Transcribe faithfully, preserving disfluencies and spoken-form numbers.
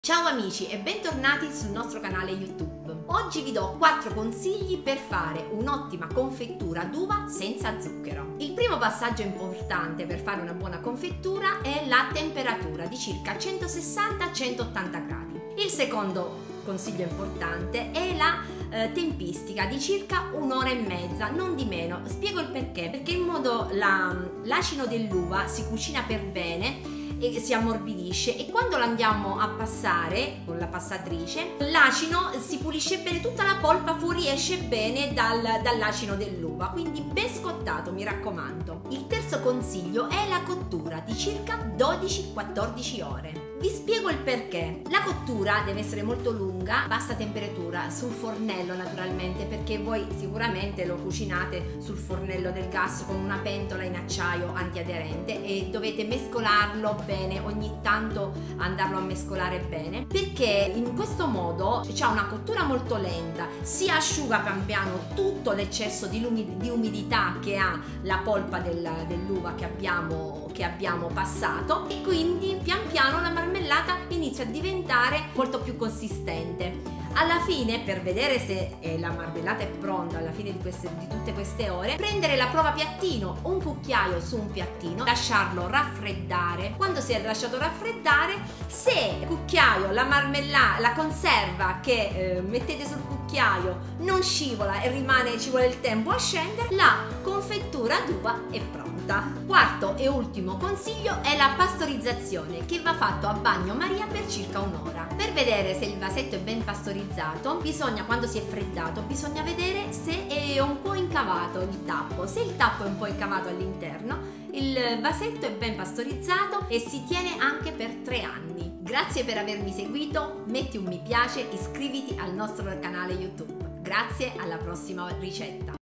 Ciao amici e bentornati sul nostro canale YouTube. Oggi vi do quattro consigli per fare un'ottima confettura d'uva senza zucchero. Il primo passaggio importante per fare una buona confettura è la temperatura di circa centosessanta centottanta gradi. Il secondo consiglio importante è la eh, tempistica di circa un'ora e mezza, non di meno. Spiego il perché. Perché in modo la, l'acino dell'uva si cucina per bene e si ammorbidisce, e quando lo andiamo a passare con la passatrice l'acino si pulisce bene, tutta la polpa fuoriesce bene dal, dall'acino dell'uva, quindi ben scottato, mi raccomando. Il terzo consiglio è la cottura di circa dodici quattordici ore. Vi spiego il perché. La cottura deve essere molto lunga, bassa temperatura, sul fornello naturalmente, perché voi sicuramente lo cucinate sul fornello del gas con una pentola in acciaio antiaderente e dovete mescolarlo bene, ogni tanto andarlo a mescolare bene, perché in questo modo c'è una cottura molto lenta, si asciuga pian piano tutto l'eccesso di, di umidità che ha la polpa del, dell'uva che abbiamo, che abbiamo passato, e quindi pian piano la marmellata inizia a diventare molto più consistente. Alla fine, per vedere se eh, la marmellata è pronta alla fine di, queste, di tutte queste ore, prendere la prova piattino, un cucchiaio su un piattino, lasciarlo raffreddare. Quando si è lasciato raffreddare, se il cucchiaio, la marmellata, la conserva che eh, mettete sul cucchiaio non scivola e rimane, ci vuole il tempo a scendere, la confettura d'uva è pronta. Quarto e ultimo consiglio è la pastorizzazione, che va fatto a bagnomaria per circa un'ora. Per vedere se il vasetto è ben pastorizzato, bisogna, quando si è freddato, bisogna vedere se è un po' incavato il tappo. Se il tappo è un po' incavato all'interno, il vasetto è ben pastorizzato e si tiene anche per tre anni. Grazie per avermi seguito, metti un mi piace, iscriviti al nostro canale YouTube. Grazie, alla prossima ricetta.